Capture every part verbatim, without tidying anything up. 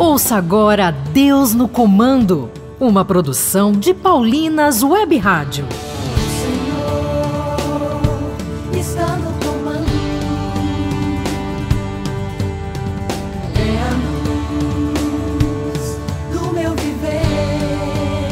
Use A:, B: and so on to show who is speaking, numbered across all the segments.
A: Ouça agora Deus no Comando, uma produção de Paulinas Web Rádio.
B: O Senhor está no comando, é a luz do meu viver,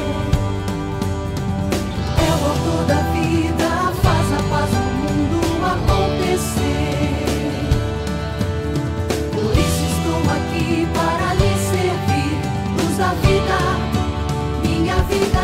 B: é o autor da vida, faz a paz no mundo acontecer. Por isso estou aqui para lhe servir, luz da vida, minha vida.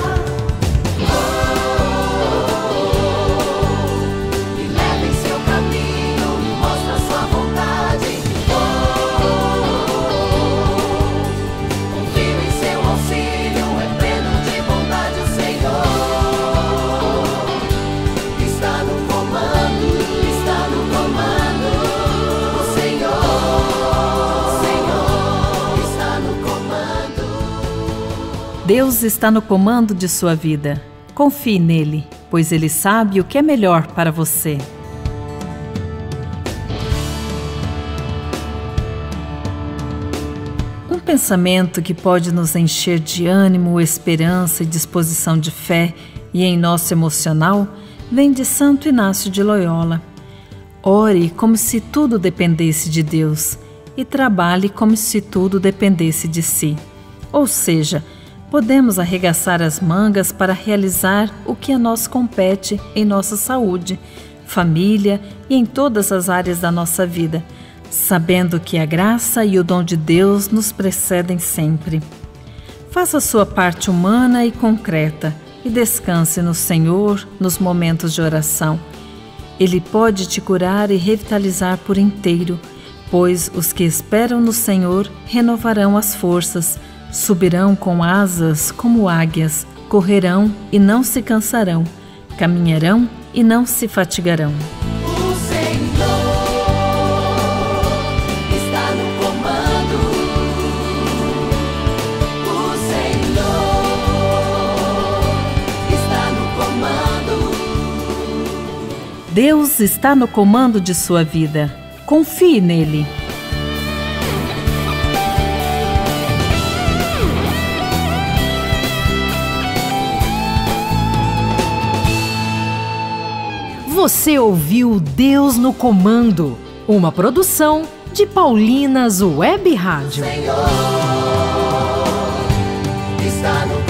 C: Deus está no comando de sua vida. Confie nele, pois ele sabe o que é melhor para você. Um pensamento que pode nos encher de ânimo, esperança e disposição de fé e em nosso emocional vem de Santo Inácio de Loyola. Ore como se tudo dependesse de Deus e trabalhe como se tudo dependesse de si. Ou seja, podemos arregaçar as mangas para realizar o que a nós compete em nossa saúde, família e em todas as áreas da nossa vida, sabendo que a graça e o dom de Deus nos precedem sempre. Faça a sua parte humana e concreta e descanse no Senhor nos momentos de oração. Ele pode te curar e revitalizar por inteiro, pois os que esperam no Senhor renovarão as forças, subirão com asas como águias, correrão e não se cansarão, caminharão e não se fatigarão.
B: O Senhor está no comando. O Senhor está no comando.
C: Deus está no comando de sua vida. Confie nele.
A: Você ouviu Deus no Comando, uma produção de Paulinas Web Rádio.
B: O Senhor está no